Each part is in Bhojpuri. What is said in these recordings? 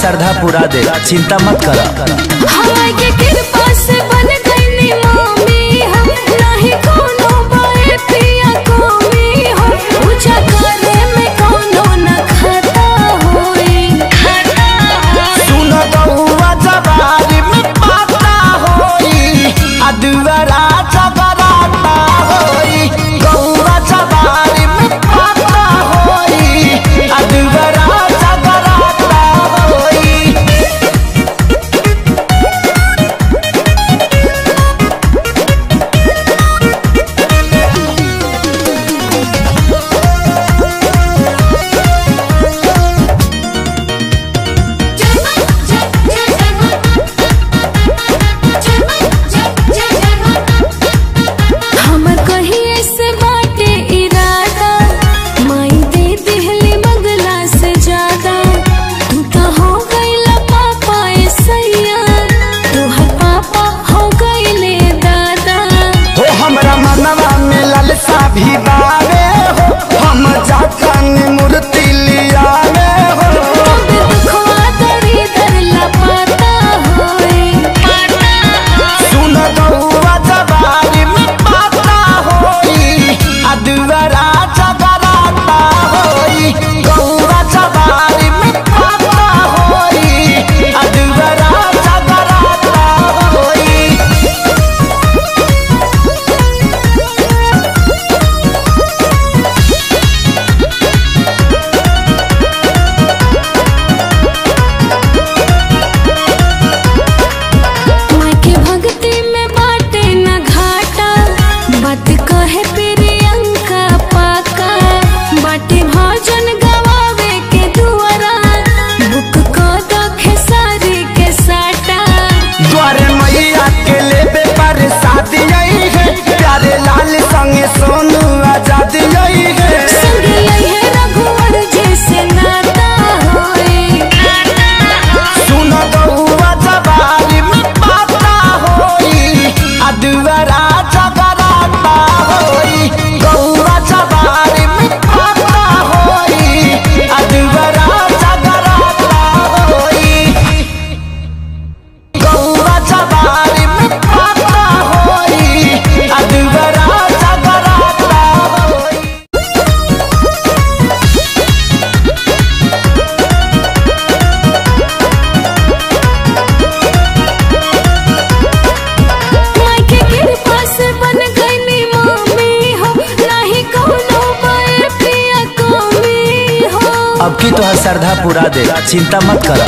श्रद्धा पूरा दे, चिंता मत कर। अब की तो श्रद्धा पूरा दे, चिंता मत कर।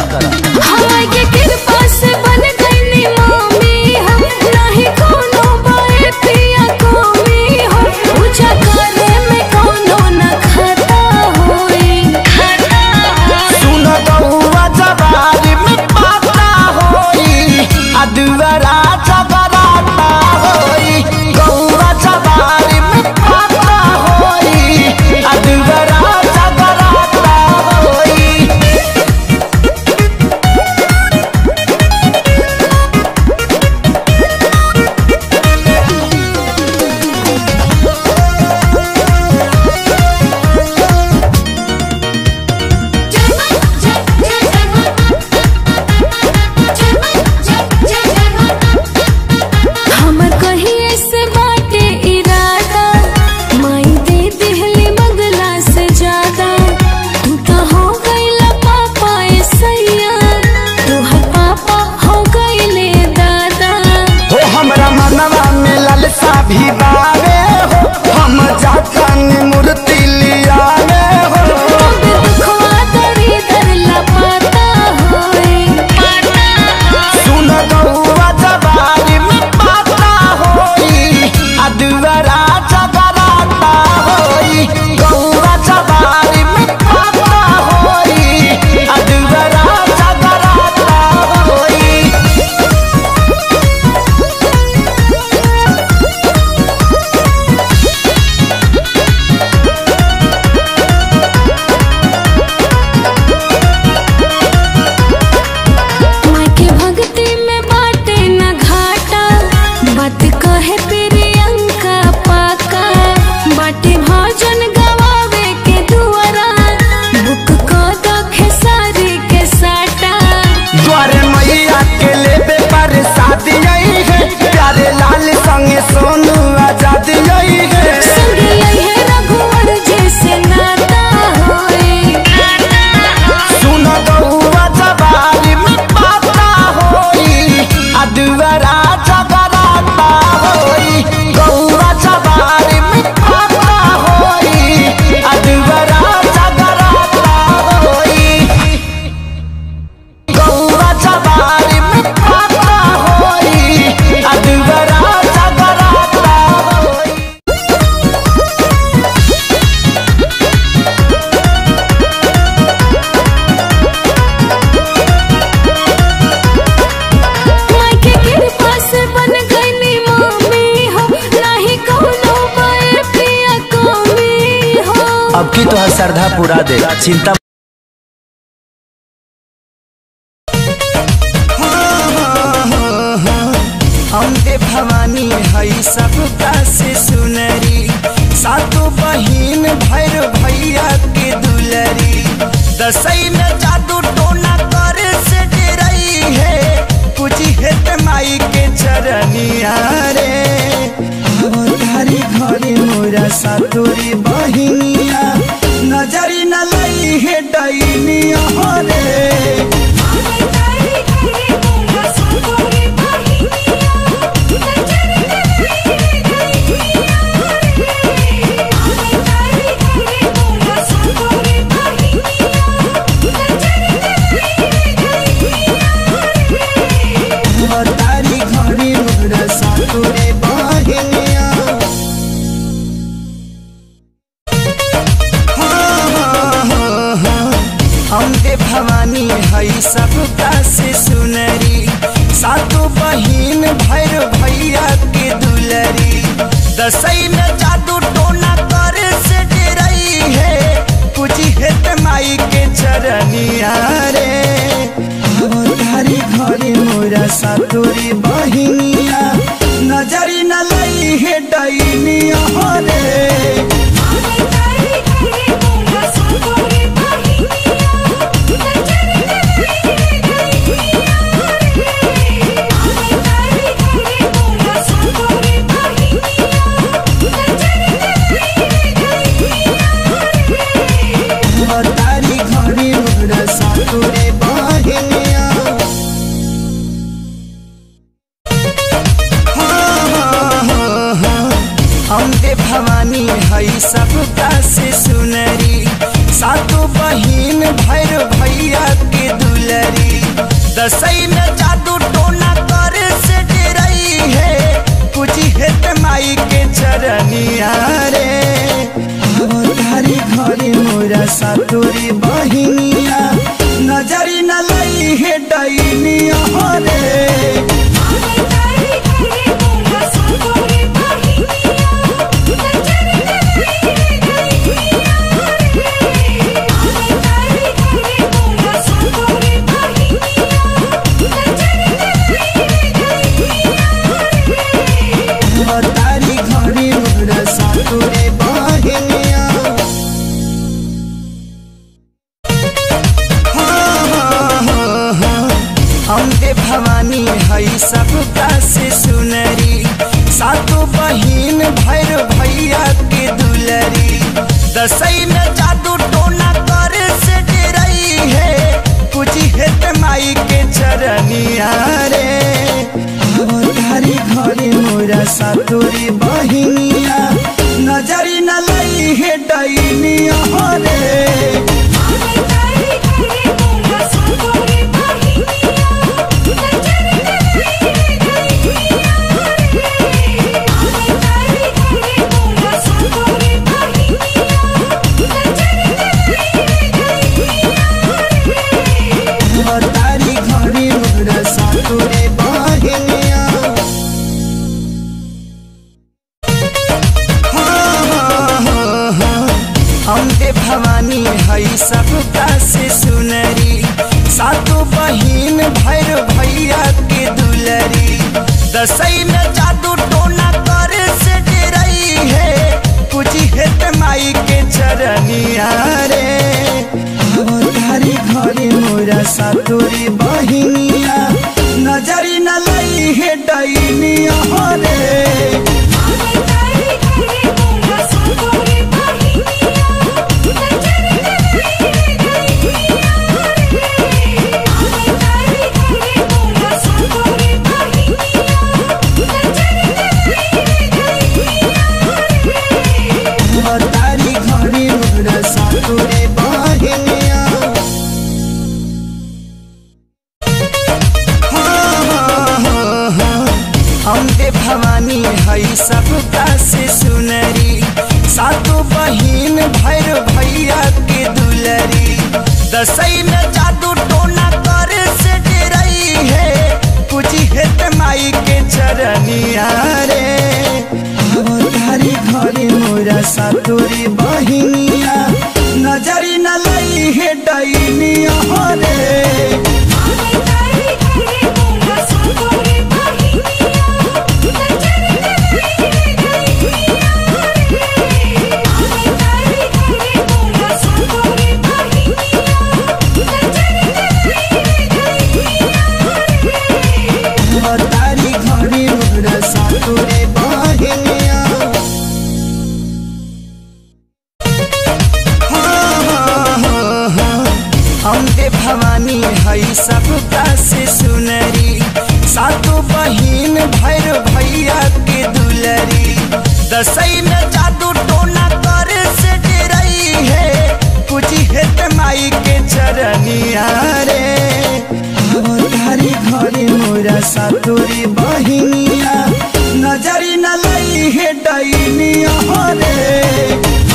अब की तोहर श्रद्धा पूरा दे, चिंता। अम्बे भवानी हई सबका से सुनरी, सातों बहिन भैर भैया के दुलरी। दसई में जादू टोना कर से डरई है, कुछ हेत माई के चरनिया रे। अवतारी घरे मोरा सातोरी बहिनिया, नजरी न लई है डैनिया रे। अम्बे भवानी हई सबका से सुनरी, सातों बहिन भैर भैया के दुलरी। दसई में जादू टोना कर से डरई है, कुछ हेत माई के चरनिया रे। अवतारी घरे मोरा सातोरी बहिनिया, नजरी न लई है डैनिया रे। अम्बे भवानी हई सबका से सुनरी, सातों बहिन भैर भैया के दुलरी। दसई में जादू टोना कर से डरई है, कुछ हेत माई के चरनिया रे। अवतारी घरे मोरा सातोरी बहिनिया, नजरी न लई है डैनिया रे। अम्बे भवानी हई सबका से सुनरी, सातों बहिन भैर भैया के दुलरी। दसई में जादू टोना कर से डरई है, कुछ हेत माई के चरनिया रे। अवतारी घरे मोरा सातोरी बहिनिया, नजरी न लई है डैनिया रे। अम्बे भवानी हई सबका से सुनरी, सातों बहिन भैर भैया के दुलरी। दसई में जादू टोना कर से डरई है, कुछ हेत माई के चरनिया रे। अवतारी घरे मोरा सातोरी बहिनिया, नजरी न लई है डैनिया रे। हई सबका से सुनरी सातों बहिन भैर भैया के दुलरी दसई में जादू टोना करे से डरई है कुछ हेत माई के चरनिया रे तारी घरे मोरा सातोरी बहिनिया नजरी न लई है डैनिया रे।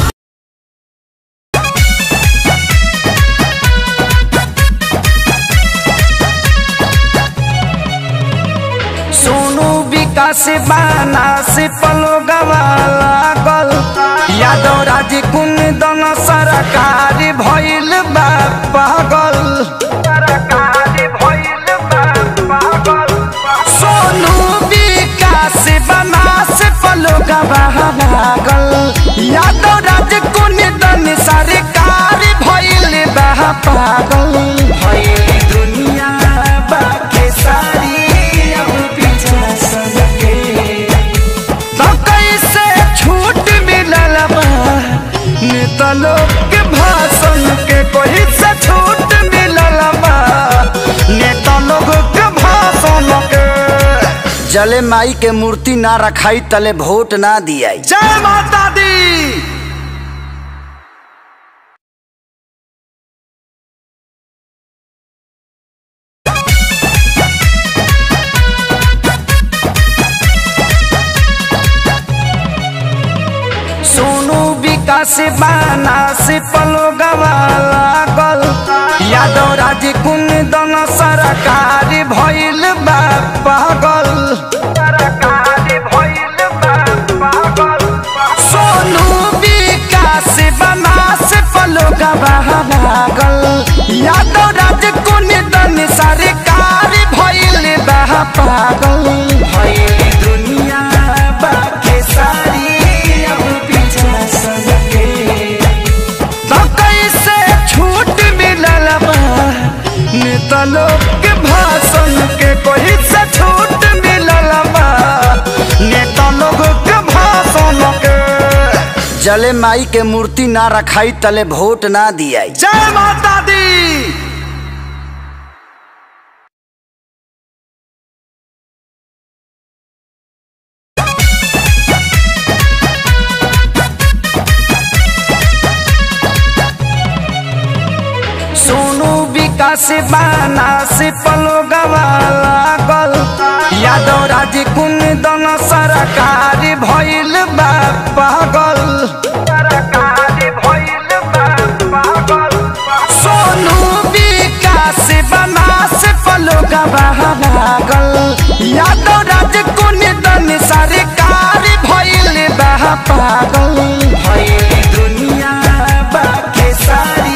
से बाना से पलो गवाला यादव राज कुन दन सरकार भइल बा पागल सोनू विकास बाना से पलो गवाला यादव राज कुन दन सरकार भइल बा पागल दुनिया बाके सारी नेता लोग के भाषण के कोई से छूट मिलल बा नेता लोग के भाषण के जले माई के मूर्ति ना रखाई तले वोट ना दियाई। जय माता दी। से बाना से पलो गवाला यादव राज कुन दन सरकार भइल बा पागल सोनू विकास बाना से पलो गवाला यादव राज कुन दन सरकार भइल बा पागल दुनिया बाके सारी नेता लोग के भाषण के कोई से छूट मिलल बा नेता लोग के भाषण के जले माई के मूर्ति ना रखाई तले वोट ना दियाई। जय माता दी। से बाना से पलो गवाला यादव राज कुन दन सरकार भइल बा पागल सोनू विकास बाना से पलो गवाला यादव राज कुन दन सरकार भइल बा पागल दुनिया बाके सारी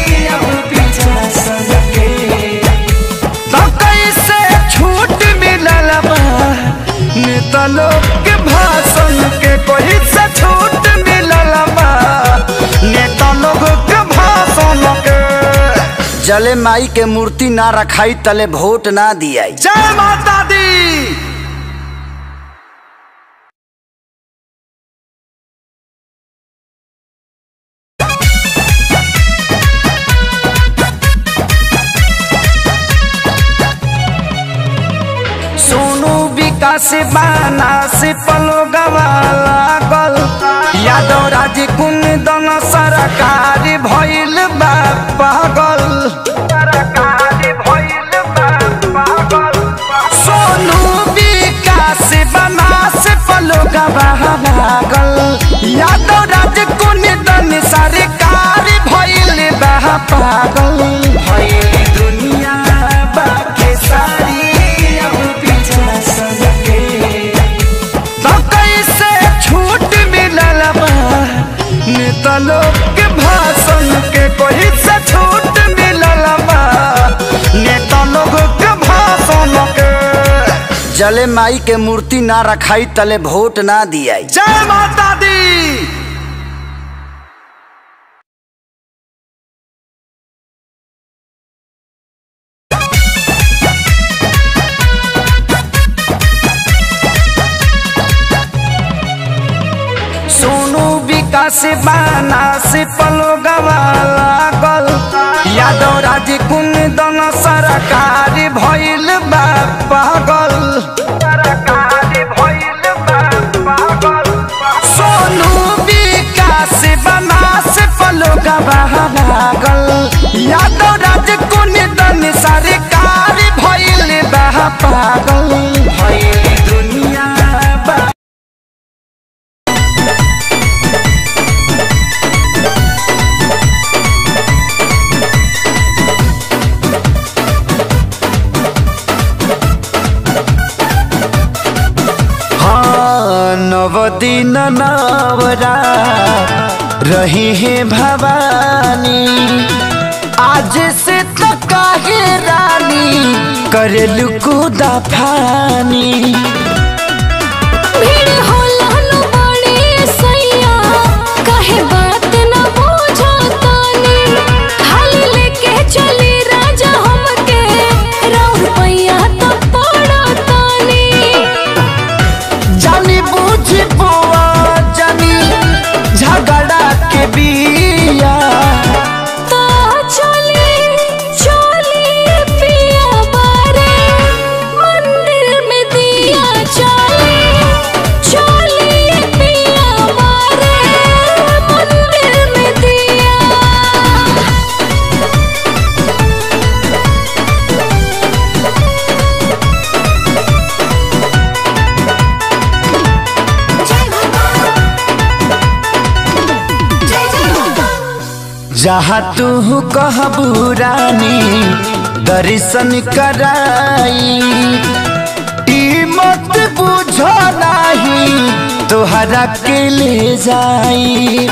नेता लोग के भाषण के कोई से छूट मिलल बा नेता लोग के भाषण के जले माई के मूर्ति ना रखाई तले वोट ना दियाई। जय माता दी। से बाना से पलो गवाला यादव राज कुन दन सरकार भइल बा पागल सोनू विकास बाना से पलो गवाला यादव राज कुन दन सरकार भइल बा पागल दुनिया बाके सारी नेता लोग के भाषण के कोई से छूट मिलल बा नेता लोग के भाषण के जले माई के मूर्ति ना रखाई तले वोट ना दियाई। जय माता दी। से बाना से पलो गवाला यादव राज कुन दन सर तरकारी भइल बा पागल, तरकारी भइल बा पागल। सोनू विकास बनास पलोगा बहागल, यादव राज कुंदन सरकारी भइल बा पागल। भइल दुनिया बा नवदीन नवरा रही है भवानी, आज से तो काहे रानी करेलु कूदा फानी। भीड़ होला नु बड़ी सैया, काहे बात न बुझतानी। खाली लेके चली राजा हमके, राउर पैया तो पड़तानी। जानी बूझी बुआ जानी झगड़ा के बिया, तो चली चली पिया बारे मंदिर में दिया। चली चली पिया बारे मंदिर में दिया। जहाँ तू कहबू रानी दर्शन कराई। ई मत बुझो नहीं तोहरा के ले जाई।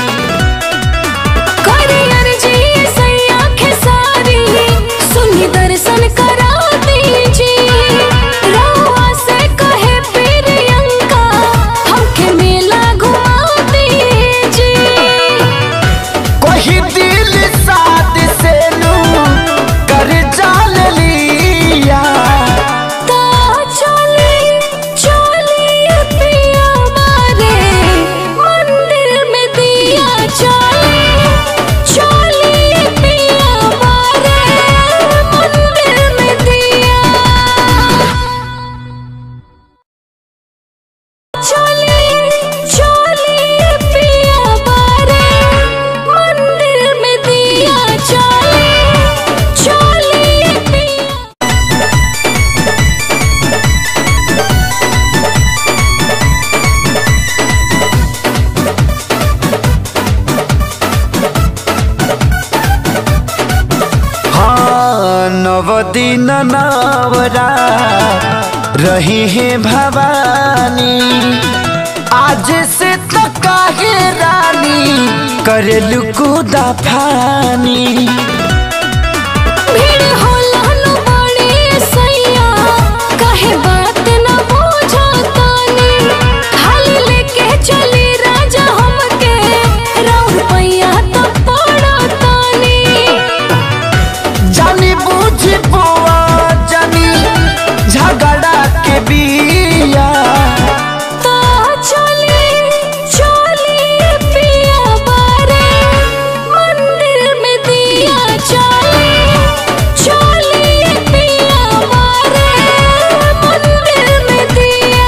करियर जी सैया खेसारी, सुनी दर्शन करा दीजिए। रउआ से कहे प्रियंका, हमके मेला घुमा दीजिए। कोई दिल साथ से नू कर जाल लिया, तो चली चली पिया मारे मंदिर में दिया। चली चली पिया मारे मंदिर में दिया। चली चली पिया मारे मंदिर में दिया। चली चली पिया। हाँ नवदीन नवरा रही है भवानी, आज से तो काहे रानी करेलु कूदा फानी। भीड़ होला नु बड़ी सैया, काहे बात न बुझतानी। खाली लेके चली राजा हमके, राउर पैया तो पड़तानी। जानी बूझी बुआ जानी झगड़ा के बिया, तो चली चली पिया बारे मंदिर में दिया। चली चली पिया बारे मंदिर में दिया।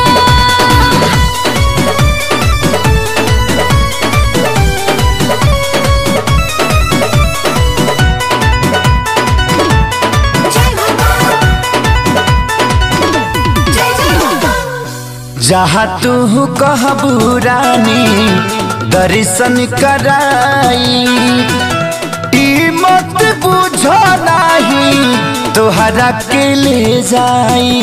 जहाँ तू कहबू रानी दर्शन कराई। ई मत बुझो नहीं तोहरा के ले जाई।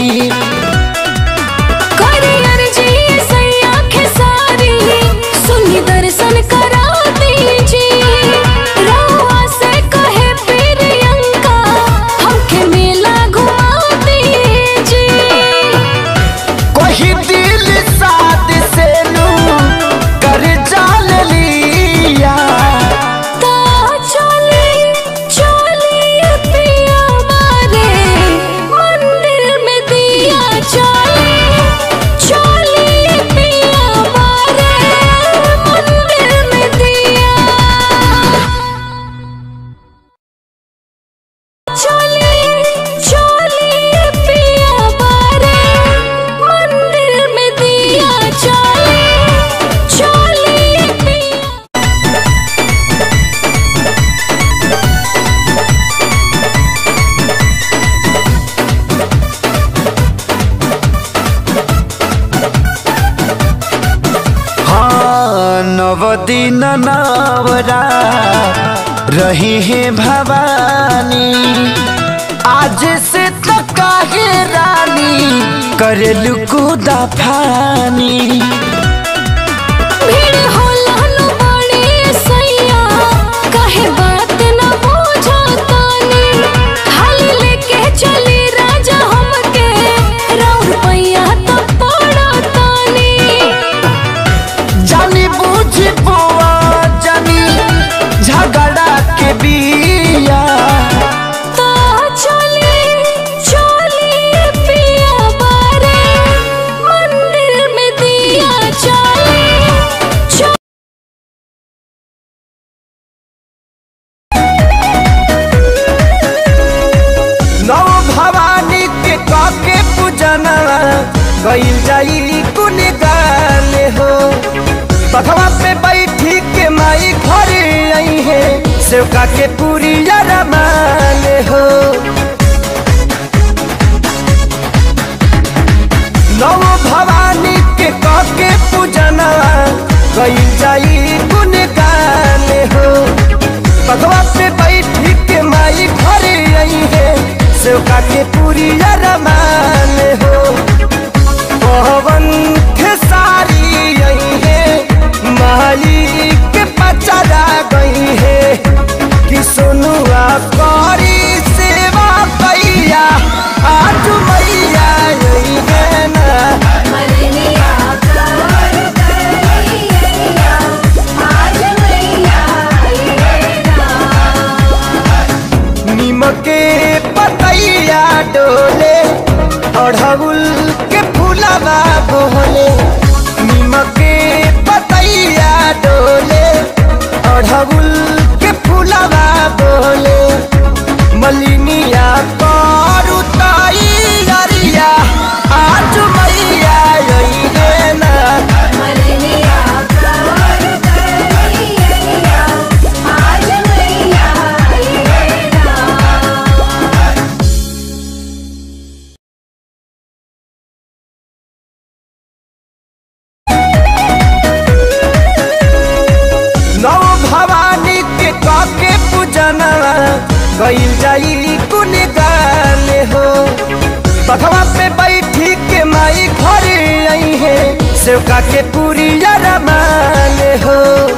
करियर जी सैया खेसारी, सुनी दर्शन करा दीजिए। रउआ से कहे प्रियंका, हमके मेला घुमा दीजिए। कोई दिल साथ से नू कर जाल लिया, तो चली चली पिया मारे मंदिर में दिया। चली चली पिया मारे मंदिर में दिन नवरा रही है भवानी, आज से तो काहे रानी करेलु कूदा फानी। भीड़ होला नु बड़ी सैया काहे बात न बुझो तानी, खाली लेके चली राजा हमके राउर पैया तो पड़ो तानी। जानी बूझी बुआ जानी झगड़ा के बिया, तो चली चली पिया बारे मंदिर में दिया चली नव भवानी के काके पूजना गईल जाई कुन गाले हो। बधवा पे बैठी के माई घरे आई है, सेवका के पूरी रमाले हो। नव भवानी के काके पूजना गईल जाई कुन गाले हो। बधवा पे बैठी के माई घरे आई है, सेवका के पूरी रमाले हो। पवन खेसारी आई है, माई के पचरा गई है कि सोनुआ करी सेवा पैया आज मैया आई है ना। निमके पतैया डोले अढ़उल के फूलवा बोले, निमके पतैया डोले अढ़उल के फूलवा बोले। मलिनिया करू तैयारिया आज मैया आई है ना। नव भवानी के काके पूजना गईल जाई कुन गाले हो। बधवा पे बैठी के माई घरे आई है, सेवका के पूरी रमाले हो।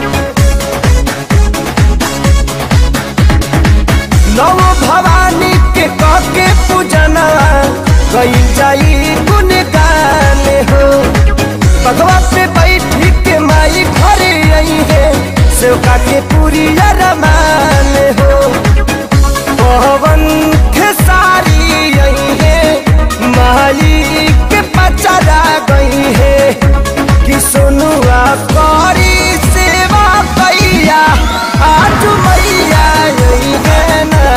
नव भवानी के काके पूजना गईल जाई कुन गाले हो। बधवा पे बैठी के माई घरे आई है, सेवका के पूरी रमाले हो। पवन खेसारी आई है, माई के पचरा गई है कि सोनुआ करी सेवा पैया आज मैया आई है ना।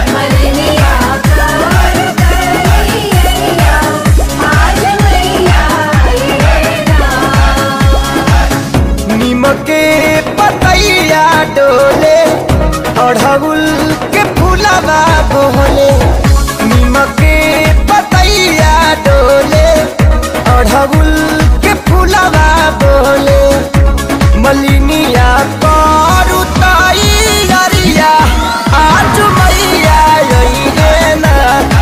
निमके पतैया डोले अढ़उल के फूलवा बोले, निमके पतैया डोले अढ़उल के फूलवा बोले। मलिनिया करू तैयारिया आज मैया आई है ना।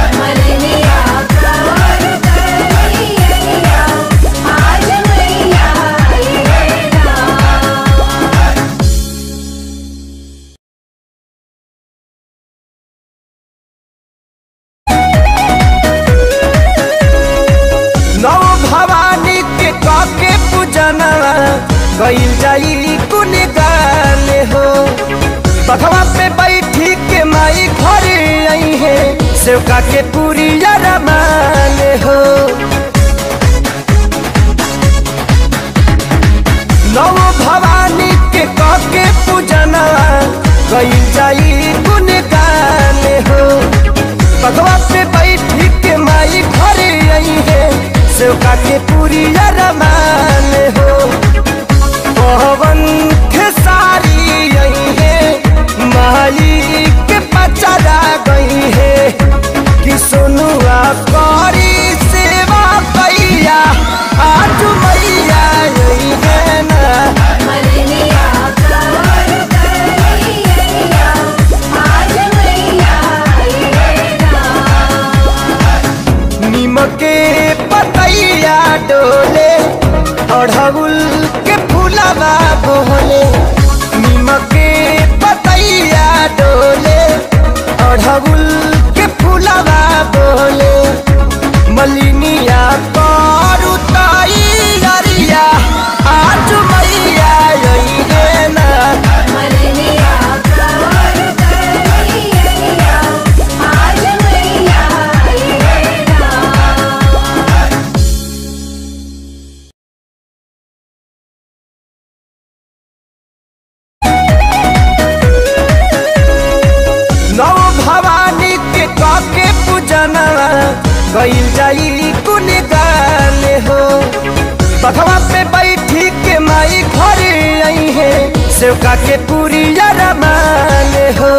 नव भवानी के काके पूजना गईल जाई कुन गाले हो। बधवा पे बैठी के माई घरे आई है, सेवका के पूरी रमाले हो। नव भवानी के काके पूजना गईल जाई कुन गाले हो। बधवा पे बैठी के माई घरे आई है, सेवका के पूरी रमाले हो। पवन खेसारी आई है, माई के पचरा गई है कि सोनुआ करी सेवा पैया आज मैया आई है ना। अढ़उल के फुलवा बोले मलिनिया करू तैयारिया आज मैया अइले ना मलिनिया करू तैयारिया आज मैया अइले ना। नौ भवानी के काके पूजनवा गइल जाई कुन गाले हो बखवा पे बैठी के माई घर आई है सेवका के पूरी रमाले हो।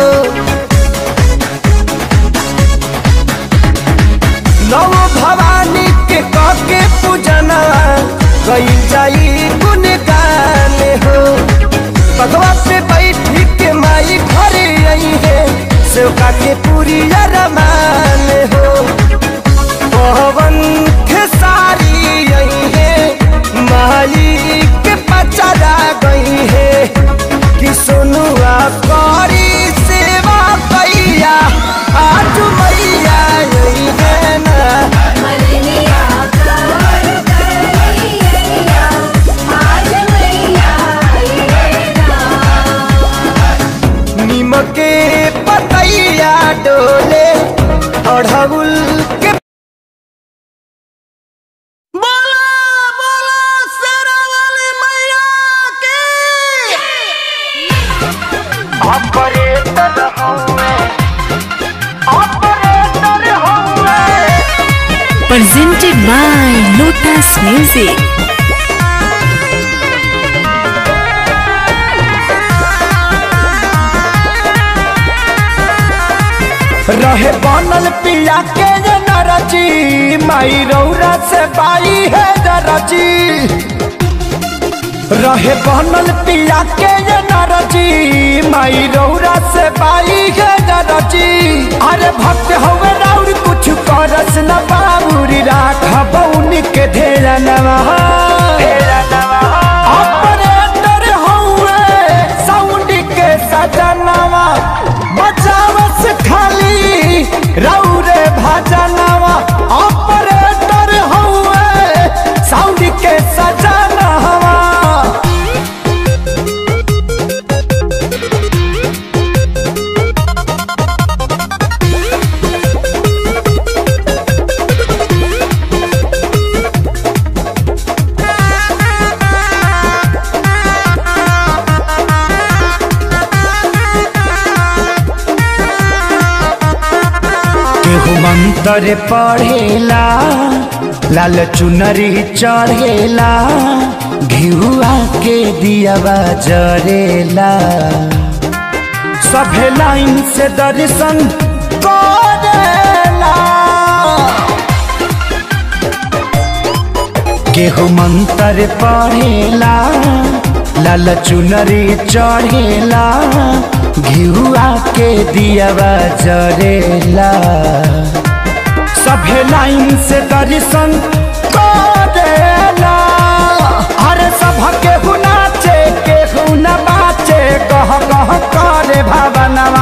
नौ भवानी के काके पूजनवा गइल जाई कुन गाले हो बखवा पे बैठी के माई घर आई है सेवका के पूरी रमान हो। पवन खेसारी आई है माई के पचरा गई है कि सोनुआ करी सेवा कैया आज मैया आई है ना मलिनिया करू तैयारिया आज मैया अइले ना। नीमक के पतैया डोले अढ़उल के Presented by Lotus Music. रहे बनल पिया के नरची माई रौरा से बाई है नरची रहे बनल पिया के नरची माई रौरा से बाई है नरची अरे भक्त होवे राउर कुछ करस न बाबूरी राख बौनी के धेरा नवा ऑपरेटर होवे साउंड के सजनवा बचावस खाली रौरे भजनवा ऑपरेटर होवे साउंड के सजनवा। केहू मंत्र पढ़ेला लाल चुनरी चढ़ेला घिउआ के दियावा जरेला सभे लाइन से दर्शन करेला केहू मंत्र पढ़ेला लाल चुनरी चढ़ेला घिउआ के दियावा जरेला सभे लाइन से दर्शन करेला अरे सभ केहू नाचे केहू न बाचे कह कह करे भावनवा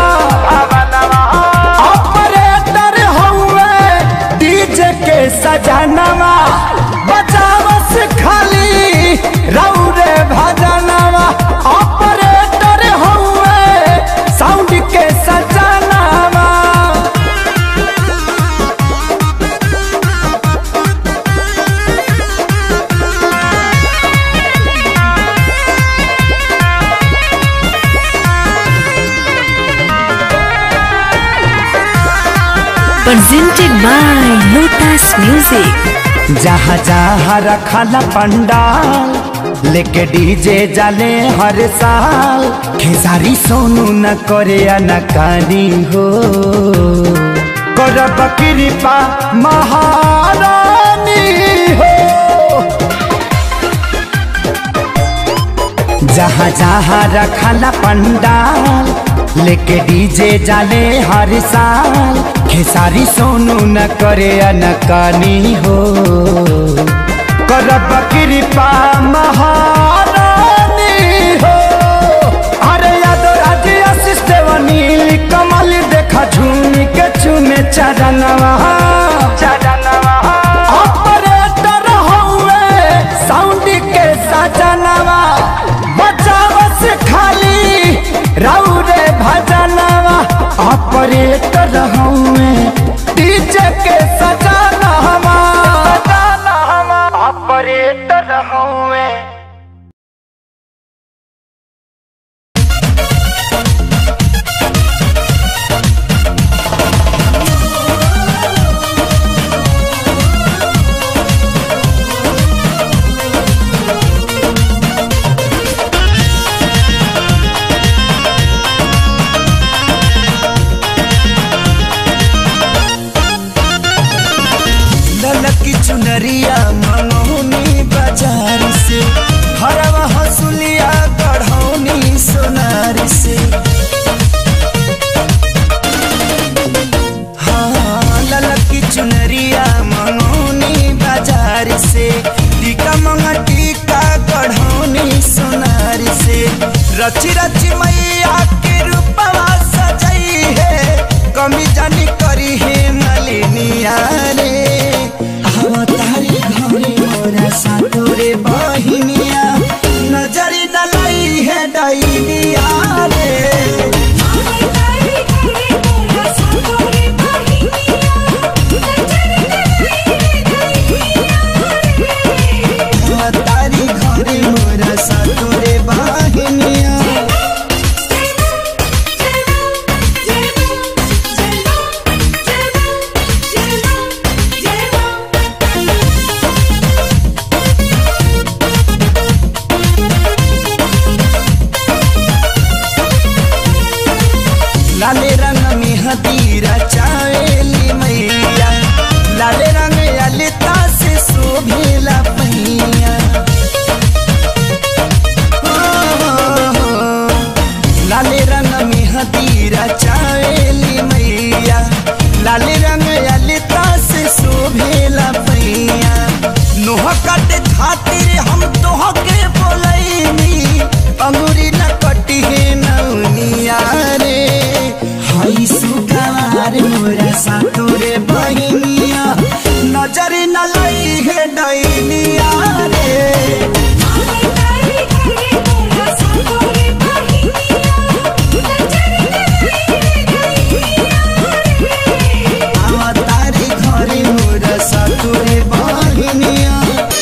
ऑपरेटर हुए डीजे के सजनवा बचावस खाली रौरे भजनवा ऑपरेटर हुए साउंड के सजनवा। Presented by Lotus Music. जहाँ जहाँ रखला पंडाल लेके डीजे जाले हर साल खेसारी सोनू न करे अनकानी हो करब कृपा महारानी हो। जहाँ जहाँ रखला पंडाल लेके डीजे जाले हर साल खेसारी सोनू न करे अनकानी हो करब कृपा महारानी हो। अरे यादव राज आशीष देव नील कमल देखा झूम चरणवा ऑपरेटर हुए साउंड के सजनवा बचावस खाली राउरे भजनवा ऑपरेटर हुए डीजे के सजनवा ऑपरेटर हुए। ललकी चुनरिया मनोनी बाजार से हरवा हसुलिया गढ़ौनी सोनार से। हाँ ललकी चुनरिया मनोनी बाजार से टीका मंगा टीका गढ़ौनी सोनार से। रची रची मैया के रूपवा सजाई है कमी जानी करी है मलिनिया रे। तारी घरे मोरा सातोरे बहिनिया नजरी डलाई है डाइनिया रे। तारी घरे मोरा सातोरे बहिनिया। लाले रंग में हदीरा चावेली मैया लाले रंग ललिता से शोभेला पहिया। लाले रंग में हदीरा चावेली मैया लाले रंग ललिता से शोभेला पहिया। नोह काटे खातिर हम तोह के बोलैनी अंगूरी न कटी है नौनिया रे। हई सुगार मोरा सातोरे बहिनिया नजर न लई है डैनिया रे। तारी घरे मोरा सातोरे बहिनिया।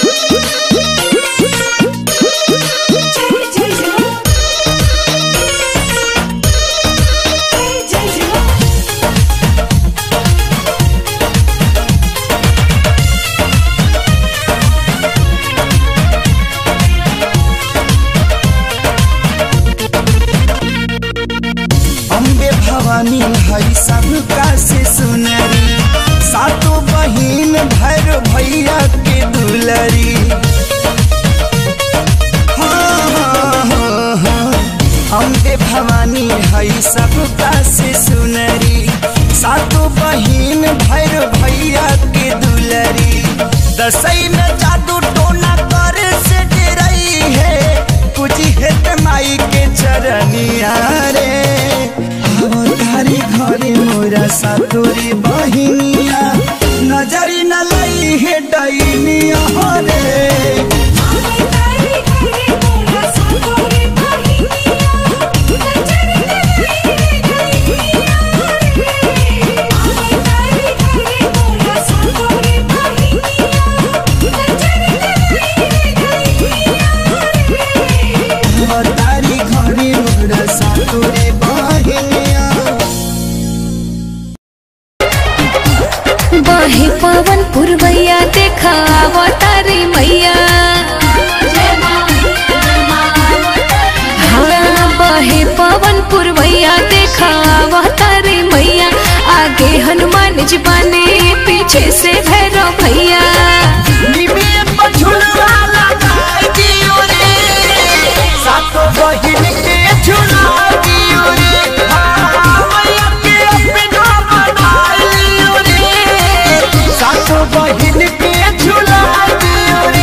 अम्बे भवानी हई सबका से सुनरी सातों बहिन भैर भैया के दुलरी। अम्बे भवानी हई सबका से सुनरी सातों बहिन भैर भैया के दुलरी। दसई में जादू टोना कर से डरई है पूजी है माई के चरनिया रे। तारी घरे मोरा सातोरी बहिनिया नजरी न लई है डैनिया रे। तारी घरे मोरा सातोरी बहिनिया। बहे पवन पुरवैया देखा अवतारी मैया। हाँ बहे पवन पुरवैया देखा अवतारी मैया। आगे हनुमान जी बने पीछे से भैरव भैया। सातों बहिन के झूला दियो रे। मैया के अपना बना लियो रे। सातों बहिन के झूला दियो रे।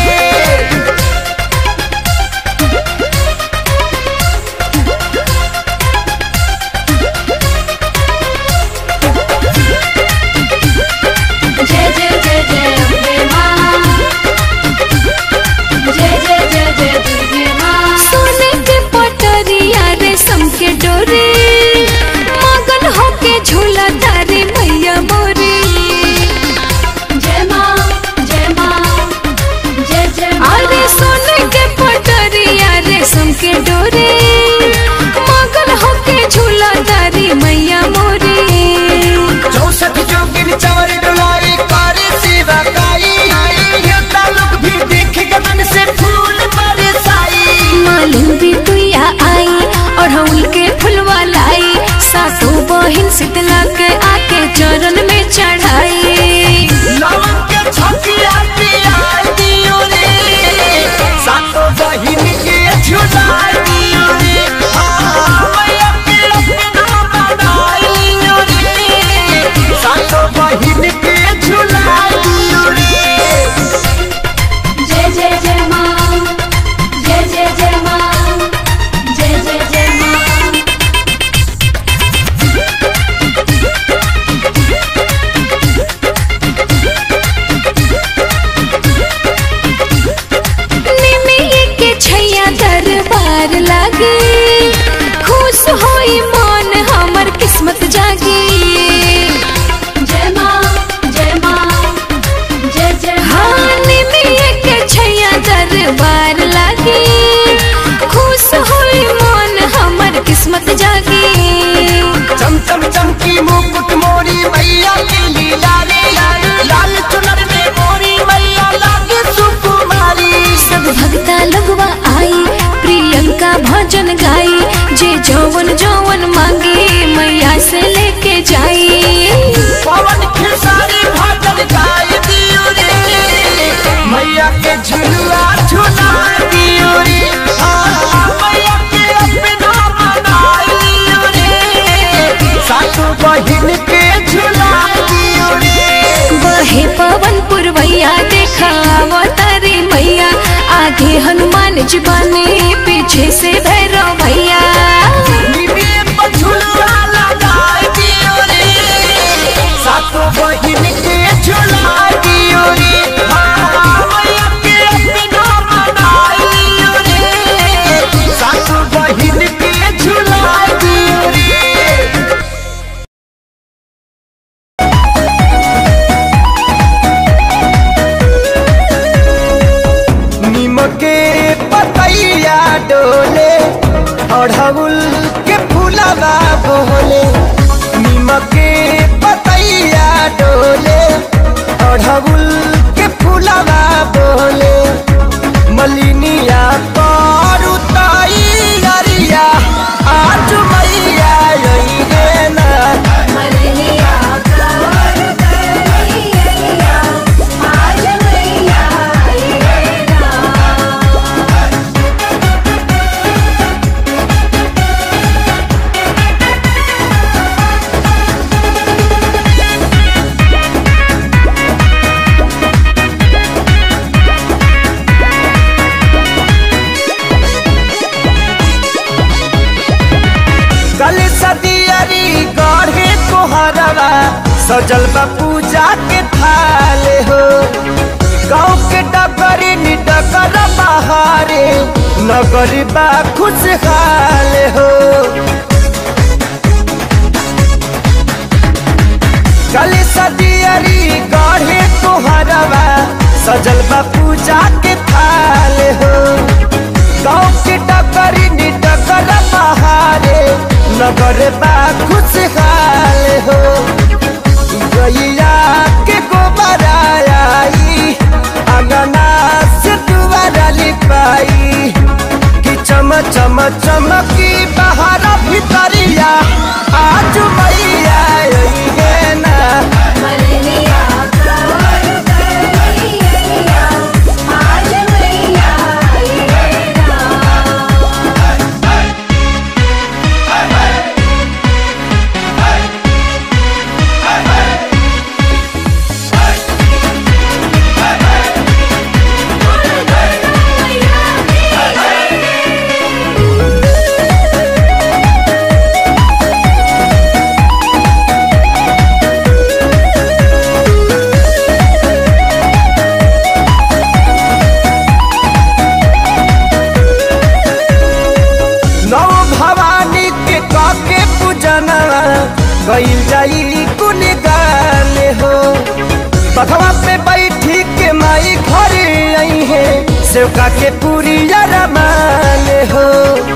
बहिन शीतला के आके चरण में चढ़ाई। लवन के छकिया पिया दियो रे, सातो बहिन के झुला दियो रे, मैया के अपना बनाइयो रे, सातो बहिन के झुला दियो रे। जय जय जय माँ, जय जय जय माँ, जय जय जय माँ। निमिये के छैया दरबार लागे, खुश होई मन हमर किस्मत जागे। जय माँ, जय माँ, जय जय। हाँ निमिये के छैया दरबार लागे, खुश होई मन हमर किस्मत जागे। चम चम चमकी मुकुट मोरी मैया की लीला रे, लाल चुनर में मोरी मैया लागे सुकुमारी। सब भक्ता लगवा आई, प्रियंका भजन गाई, जे जौवन जौवन मांगे मैया से लेके जाई। पवन खेसारी भजन गाय दियो रे, मैया के झुलुआ झुला दियो रे, मैया के अपना बनाइयो रे, सासू बहिन के झुला दियो रे। बहे पवन पुरवैया देखा अवतारी मैया, आगे हनुमान जी बने पीछे से भैरव भैया। निमिये पर झुलुआ लगाय दियो रे, सासू बहिन के झुला दियो रे, मैया के अपना बनाइयो रे, सासू बहिन के झुला दियो रे। के पतैया डोले, अढ़उल के फूलवा बोले, नीमक के पतैया डोले, अढ़उल के फूलवा बोले, मलिनिया करू तैयारिया, आज मैया अइले ना। कल सदियरी गढ़े कोहरवा, सजल बा पूजा के थाल हो, गाँव के डगरी निडगर बहारे, नगरी बा खुशहाल हो। कल सदियरी गढ़े कोहरवा, सजल बा पूजा के थाल हो, गाँव के डगरी निडगर बहारे, नगर बा खुशहाल हो। गैया के गोबर आई, अंगना से दुआरा लिपाई, कि चम चम चमकी बाहर भीतरिया, आज मैया अइले ना। गईल जाई कुन गाले हो, बधवा पे बैठी के माई घरे आई है, सेवका के पूरी रमान हो।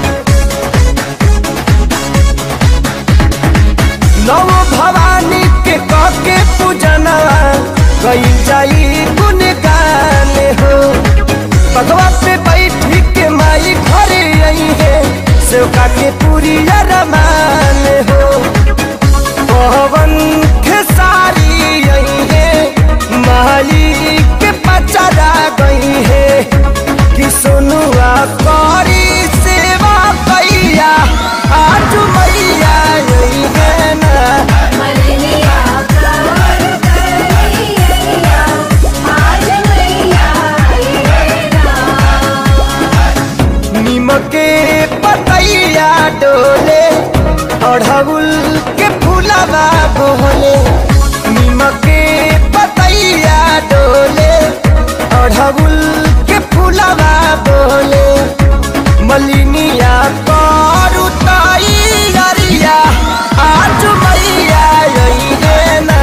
नव भवानी के काके पूजना, गईल जाई कुन गाले हो, बधवा पे बैठी के माई घरे आई है, सेवका के पूरी रमान हो। अड़हुल के फूलवा बोले मलिनिया करू तैयारिया आज मैया अइले ना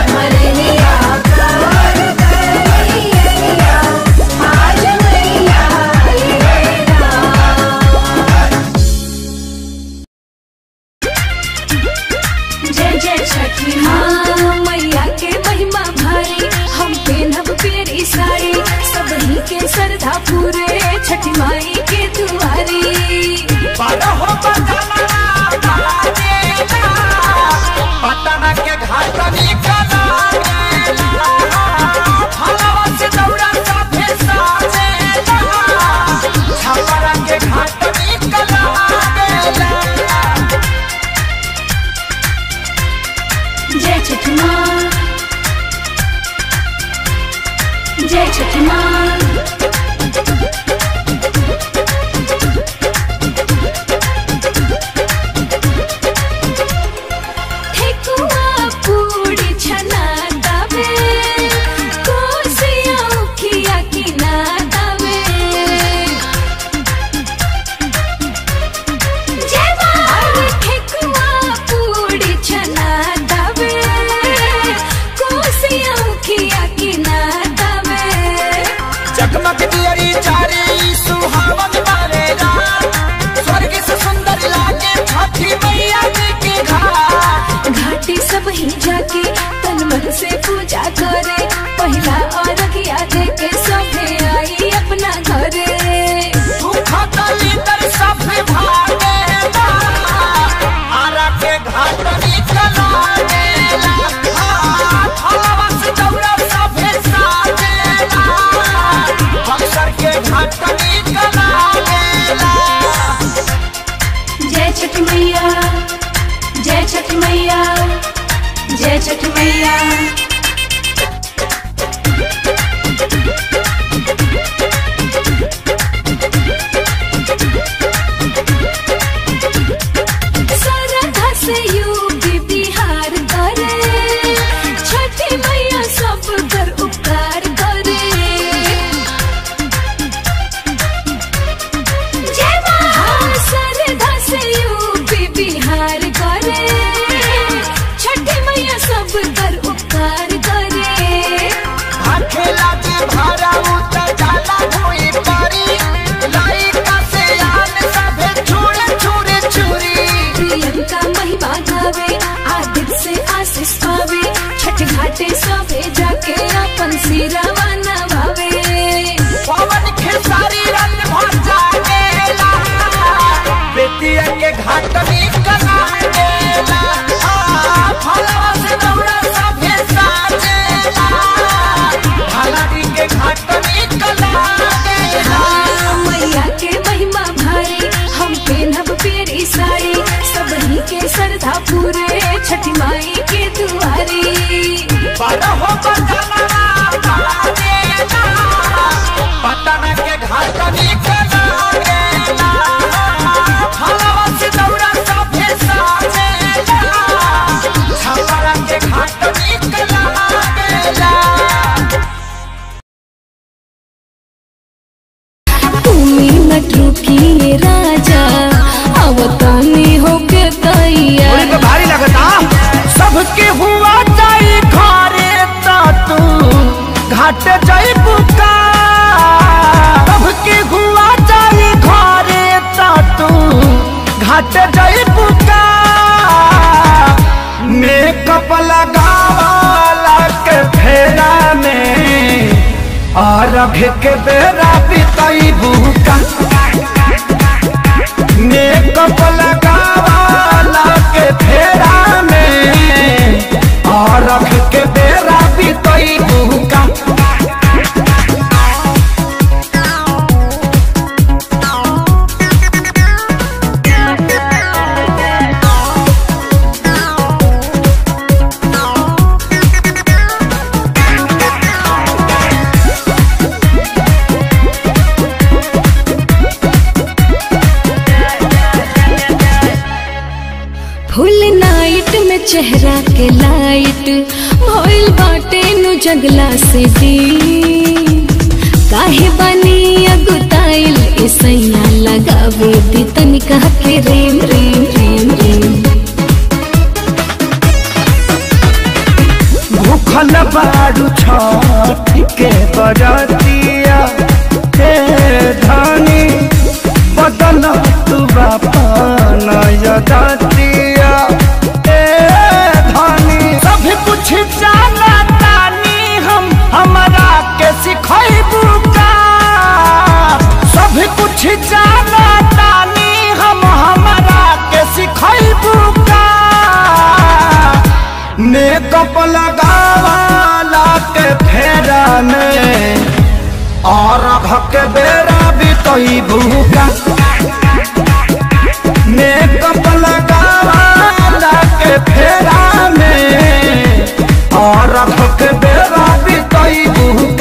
जय जय छठी माँ मैया के महिमा भारी हम पेनब पेरी साड़ी सबही के श्रद्धा पूरे छठी माई के दुआरी पटना के घाट निकला फलवा से दौड़ा साथे साजेला छपरा के घाट निकला जय छठी माँ जय छठी माँ जगमग दियरी चारी सुहावन बारेगा स्वर्ग से सुंदर लागे छठी मैया के घाटी सब ही जाके तन मन से पूजा करे पहला और दे के सभे आई अपना घरे भूखा तली तर सब भागेला आरा के घाट निकला गेला फलवा से दौड़ा सभे साजेला बक्सर के घाट निकला गेला जय छठी मैया जय छठी मैया जय छठी मैया श्रद्धा से यूपी बिहार करे छठी मैया सब पर उपकार करे श्रद्धा से यूपी बिहार करे छठी मैया सब पर उपकार करे खेला के भारा उतर जाला हुई पारी लाइका से आन सभे छुड़े छुड़े छुरी प्रियंका महिमा गावे आदित्य से आशीष पावे छठ घाटे सभे जाके अपन सिरवा नवावे पवन खेसारी रंग भर जागेला बेटिया के घाट निकला गेला फलवा से दौड़ा सभे साजेला ढालाडी के घाट निकला गेला मैया के महिमा भारी हम पेनब पेरी साड़ी सबही के श्रद्धा पूरे छठी माई के दुआरी बारहो बदलना बाजेला पटना के घाट निकला गेला फलवा से दौड़ा सभे साजेला छपरा के घाट निकला गेला 2 मिनट रुकिए राजा अवतानी होके तैयार भारी लगता सबके हुआ जाई घरे ता तू घाट जाई बुका सबके हुआ जाई घरे ता तू घाट जाई बुका मेकअप लगावाला के फेरा में और के बेरा बिताई बुका मेकअप लगावाला के फेरा में और के बेरा बिताई बुका फुल नाइट में चेहरा के लाइट भइल बाटे नु जंगला से दी काहे बनी अगुताइल ऐसैया लगावे दी तनिका के रेम रेम रेम रेम। भूखल बारू छठ के बरतिया हे धानी बदल तू बापन यदतिया हे धानी। सब कुछ जाना तानी हम हमरा के सिखैबू का। सब कुछ जाना तानी हम हमरा के सिखैबू का। मेकअप लगावाला के फेरा में और के बेरा भी तो ही भूखा। मेकअप लगावाला के फेरा में और के बेरा भी तो ही भूखा।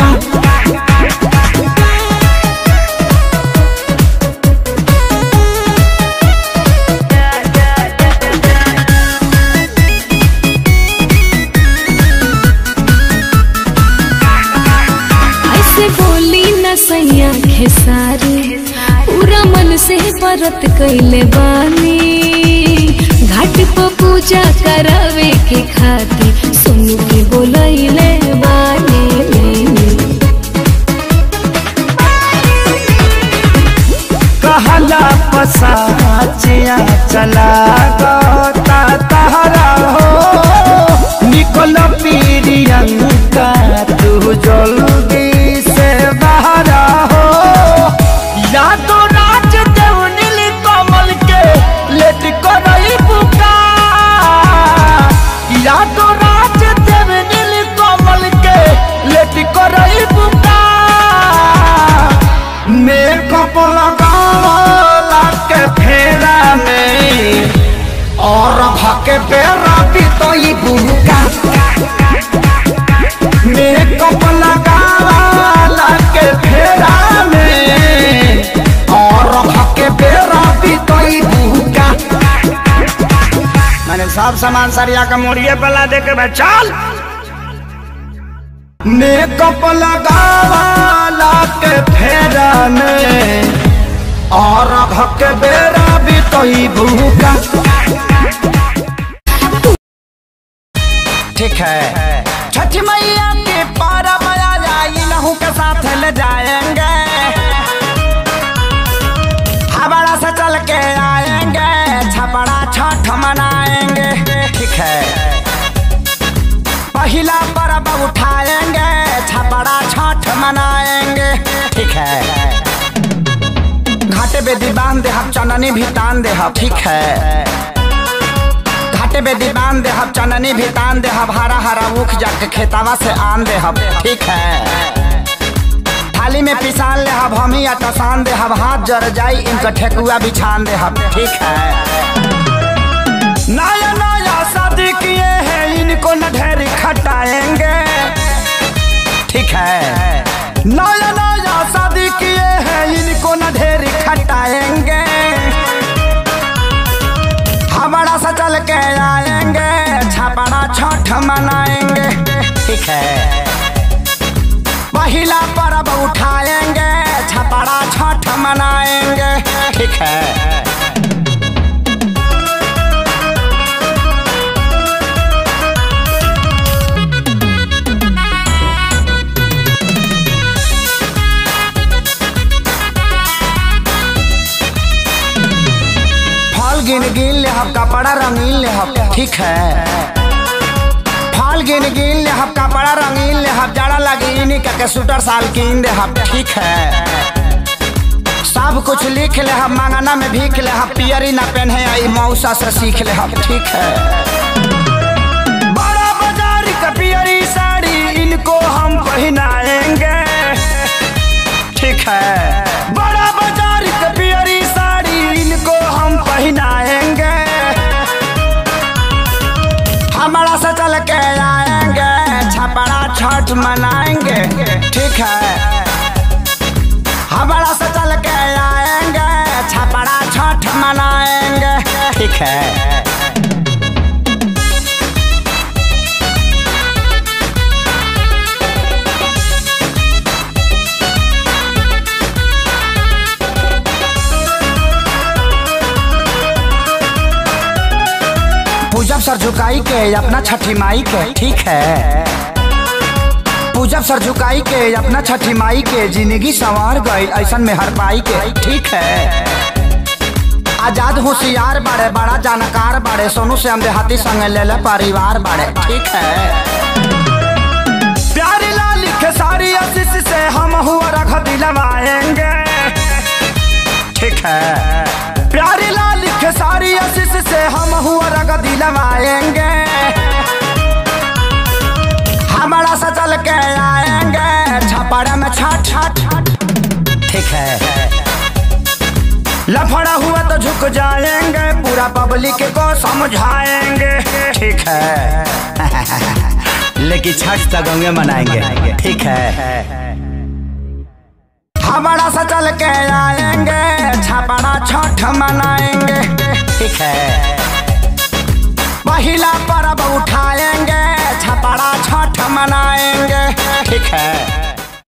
सैया खेसारी पूरा मन से व्रत कैले बानी। घाट पर पूजा करावे के खातिर सोनू के बोलैले बानी। कहला पसाचिया चला गता तहरा हो। निकल पीरियंका तू जल्दी बहरा हो। यादो राज देव नील कमल के लेट करई बुका। यादो राज देव नील कमल के लेट करई बुका। मेकअप लगावला के फेरा में और भके बेरा भी तो ही बुका। मेकअप लगावला के फेरा में और भके बेरा भी तो ही बुका। मैंने सब सामान सरिया का मोड़िए पला दे के चल। मेकअप लगावला के फेरा में और भके बेरा भी तो ही बुका। ठीक है छठ मैया के पारा मया जाई नहू के साथ ले जाएंगे। हबड़ा से चल के आएंगे छपड़ा छठ मनाएंगे। ठीक है पहला पर्व उठाएंगे छपड़ा छठ मनाएंगे। ठीक है घाटे बेदी बांध दे हम चननी भी तान दे हम। ठीक है घाटे बेदी बांध दे हम चननी भी तान दे हम। हरा हरा उख जाके खेतावा से आन दे हम। ठीक है थाली में पिसान ले हम हमी टसान दे हम। हाथ जर जाई इनका ठेकुआ बिछान दे हम। ठीक है नया नया शादी किए हैं इनको न ढेर खटाएंगे। ठीक है नया नया शादी किए हैं इनको न ढेर खटाएंगे। हमारा सा चल के आएंगे छपड़ा छठ मनाएंगे। ठीक है पहला पर्व उठाएंगे छपड़ा छठ मनाएंगे। ठीक है गिन गिन ले हम कपड़ा रंगीन ले हम। ठीक है फाल गिन गिन ले हम कपड़ा रंगीन ले हम। जाड़ा लगी इन्हीं के सूटर साल कीन दे हम। ठीक है सब कुछ लिख ले हम मांगना में भीख ले हम। पियरी ना पहने आई मौसा से सीख ले हम। ठीक है बड़ा बाजार का पियरी साड़ी इनको हम पहनाएंगे। ठीक है बड़ा बाजार का पियरी साड़ी इनको हम पहनाएंगे। हमारा से चल के आएंगे छपड़ा छठ मनाएंगे। ठीक है हमारा से चल के आएंगे छपड़ा छठ मनाएंगे। ठीक है सर झुकाई के अपना छठी माई के, ठीक है। पूजब सर झुकाई के अपना छठी माई के, जिंदगी संवार गई ऐसन में हर पाई के, ठीक है। आजाद होशियार बाड़े, बड़ा जानकार बाड़े, सोनू से हम देहाती संग ले ले परिवार बाड़े, ठीक है। प्यारी लाल के सारी आशीष से हम हुआ रख दिलवाएंगे, ठीक है। प्यारी लाल के सारी आशीष से हम हुआ रख दिलवाएंगे। हमारा से चल के आएंगे छपड़ा में छठ छठ, ठीक है। लफड़ा हुआ तो झुक जाएंगे, पूरा पब्लिक को समझाएंगे, ठीक है। लेकिन छठ तक गंगे मनाएंगे, ठीक है। हमारा से चल के आएंगे छपड़ा छठ मनाएंगे, ठीक है। पहिला पर्व उठाएंगे छपड़ा छठ मनाएंगे, ठीक है।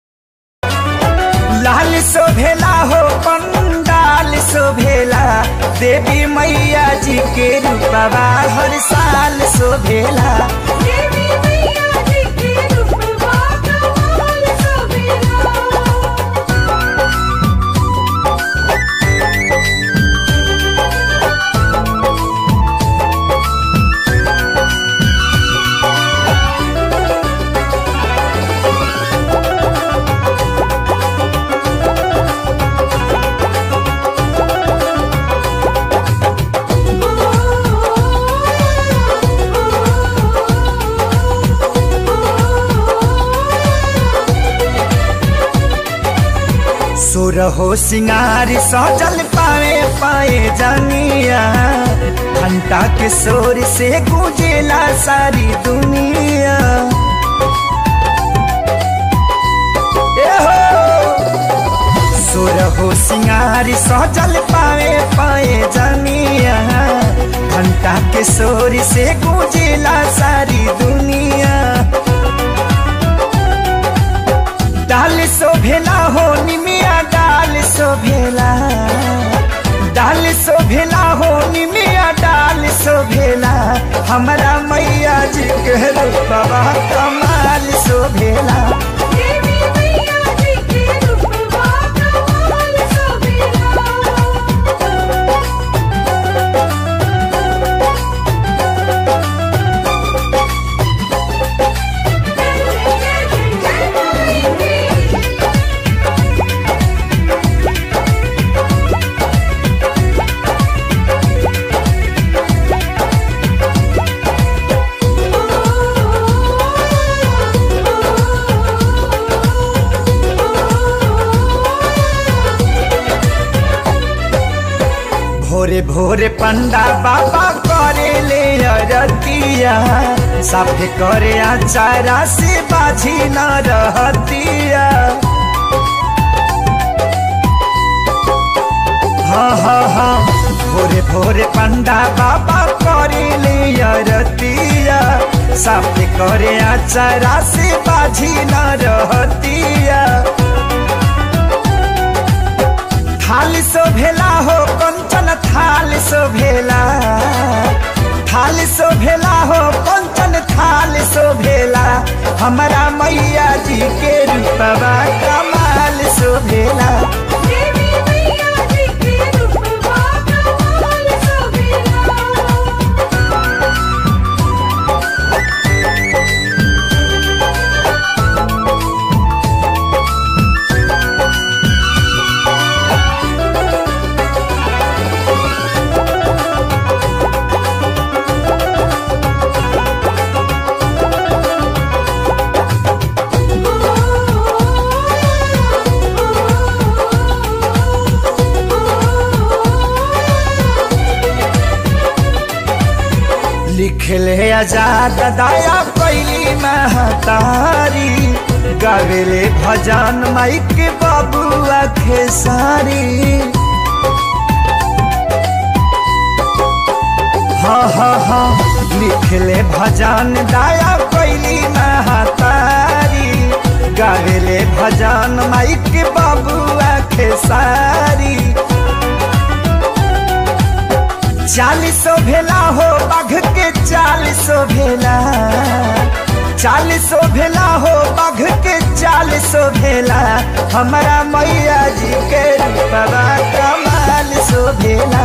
लाल शोभेला हो पंडाल शोभेला, देवी मैया जी के रूपवा हर साल शोभेला। देवी मैया जी के रूपवा कमाल शोभेला। सुरहो सिंगार सजल पाए पाए जानिया, घंटा के शोर से गूंजेला सारी दुनिया। सुरहो सिंगार सजल पाए पाए जानिया, घंटा के शोर से गूंजेला सारी दुनिया। डाल शोभेला हो निमिया डाल शोभेला, डाल शोभेला हो निमिया डाल शोभेला। हमारा मैया जी के रूपवा कमाल शोभेला। देवी मैया जी के रूपवा कमाल शोभेला। भोरे भोरे पंडा बाबा करे ले अरतिया, साफे करे आचारा से बाझी न रहतिया। हाँ हाँ हाँ, भोरे भोरे पंडा बाबा करे ले अरतिया, साफे करे आचारा से बाझी न रहतिया। थाल शोभेला हो कंचन थाल शोभेला, थाल शोभेला हो कंचन थाल शोभेला। हमारा मैया जी के रूपवा कमाल शोभेला। देवी मैया जी के रूपवा कमाल शोभेला। लिखले आजाद दया कैली महतारी, गावेले भजन माइक बबुआ खेसारी। हाँ हाँ हाँ, लिखले भजन दया कैली महतारी, गावेले भजन माइक बबुआ खेसारी। 40 भेला हो बाघ के 40 भेला, 40 भेला हो बाघ के 40 भेला, हमारा मैया जी के रूपवा कमाल सो भेला।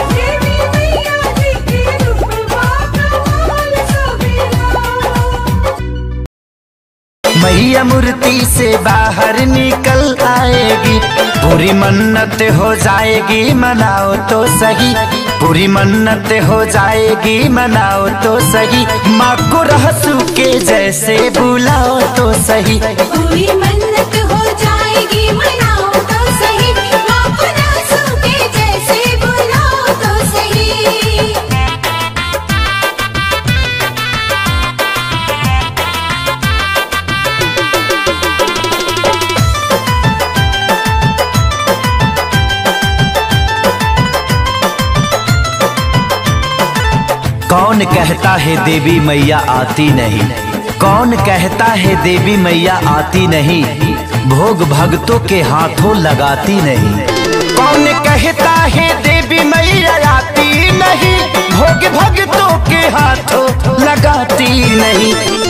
मैया मूर्ति से बाहर निकल आएगी, पूरी मन्नत हो जाएगी मनाओ तो सही, पूरी मन्नत हो जाएगी मनाओ तो सही, माँ को रहसू के जैसे बुलाओ तो सही। पूरी मन्नत हो जाएगी मनाओ तो सही, माँ को रहसू के जैसे बुलाओ तो सही। कौन कहता है देवी मैया आती नहीं, कौन कहता है देवी मैया आती नहीं, भोग भक्तों के हाथों लगाती नहीं। कौन कहता है देवी मैया आती नहीं, भोग भक्तों के हाथों लगाती नहीं।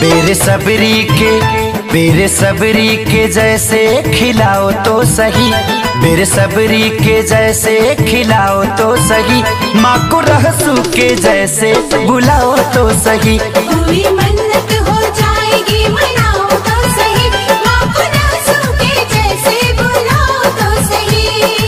बेरे सबरी के जैसे खिलाओ तो सही, बेरे सबरी के जैसे खिलाओ तो सही, माँ को रहसू के जैसे बुलाओ तो सही। पूरी मन्नत हो जाएगी मनाओ तो सही, माँ को रहसू के जैसे बुलाओ तो सही।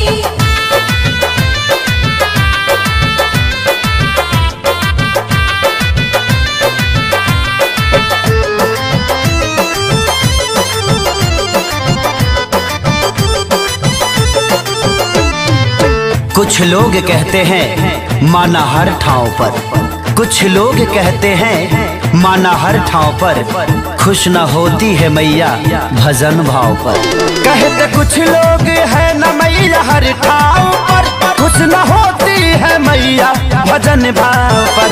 कुछ लोग कहते हैं माना हर ठाव पर, कुछ लोग कहते हैं माना हर ठाव पर, खुश न होती है मैया भजन भाव पर। कहते कुछ लोग है न मैया हर ठाव पर, खुश न होती है मैया भजन भाव पर।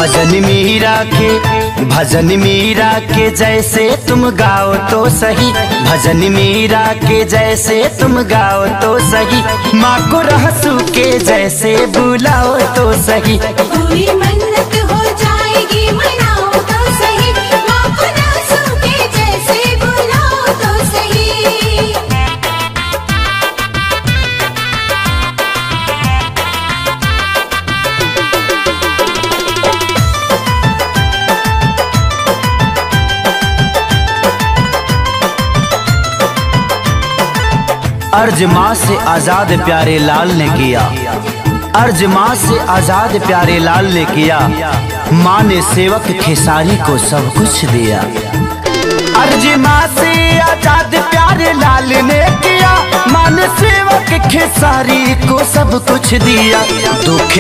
भजन मीरा के जैसे तुम गाओ तो सही, भजन मीरा के जैसे तुम गाओ तो सही, माँ को रहसू के जैसे बुलाओ तो सही। पूरी मन्नत हो जाएगी मनाओ तो सही, माँ को रहसू के जैसे बुलाओ तो सही। अर्ज माँ से आजाद प्यारे लाल ने किया, अर्ज माँ से आजाद प्यारे लाल ने किया, माँ ने सेवक खेसारी को सब कुछ दिया। अर्ज माँ से आजाद प्यारे लाल ने किया, माँ ने सेवक खेसारी को सब कुछ दिया। दुख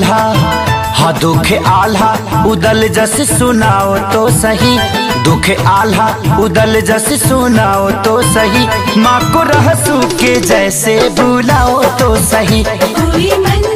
आल्हा उदल जस सुनाओ तो सही, दुख आल्हा उदल जस सुनाओ तो सही, माँ को रहसू के जैसे बुलाओ तो सही। पूरी